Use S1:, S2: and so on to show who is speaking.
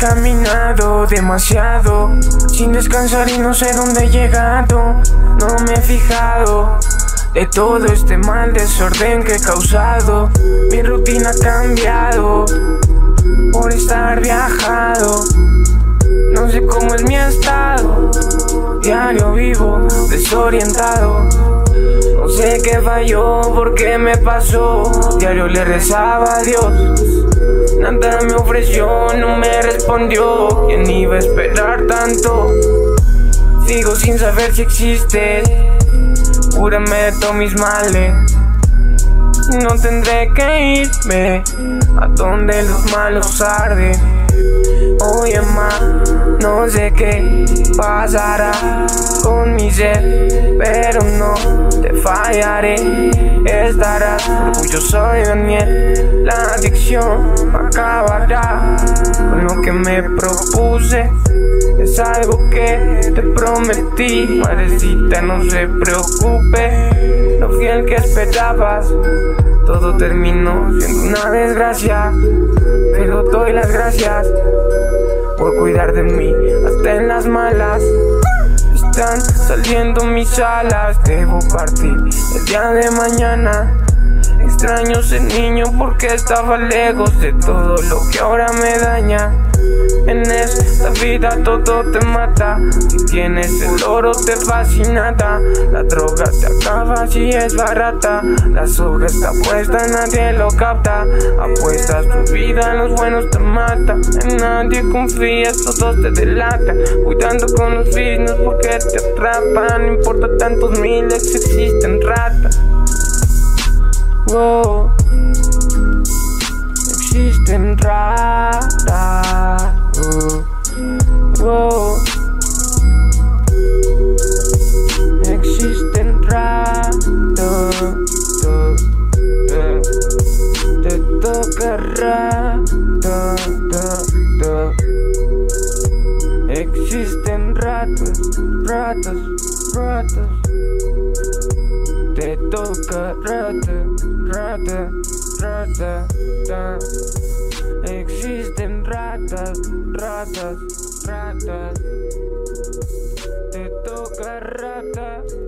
S1: caminado demasiado, sin descansar y no sé dónde he llegado. No me he fijado de todo este mal desorden que he causado. Mi rutina ha cambiado por estar viajado. No sé cómo es mi estado, diario vivo desorientado. No sé qué falló, por qué me pasó. Diario le rezaba a Dios, nada me ofreció, no me respondió. ¿Quién iba a esperar tanto? Sigo sin saber si existe, cúrame de todos mis males. No tendré que irme a donde los malos arden. Oye más, no sé qué pasará con mi ser, pero no te fallaré. Estarás orgulloso de mí. La adicción acabará con lo que me propuse. Es algo que te prometí, madrecita, no se preocupe. Lo fiel que esperabas, todo terminó siendo una desgracia. Pero doy las gracias por cuidar de mí hasta en las malas. Están saliendo mis alas, debo partir el día de mañana. Extraño ser niño porque estaba lejos de todo lo que ahora me daña. En esta vida todo te mata, si tienes el oro te fascina. La droga te acaba si es barata, la soga está puesta, nadie lo capta. Apuestas tu vida, en los buenos te mata. En nadie confías, todos te delatan. Cuidando con los business porque te atrapan. No importa tantos miles, existen ratas. Wow, existen ratas. Wow, existen ratas. Te toca rata. Existen ratas. Te toca rata. Existen ratas. Te toca rata.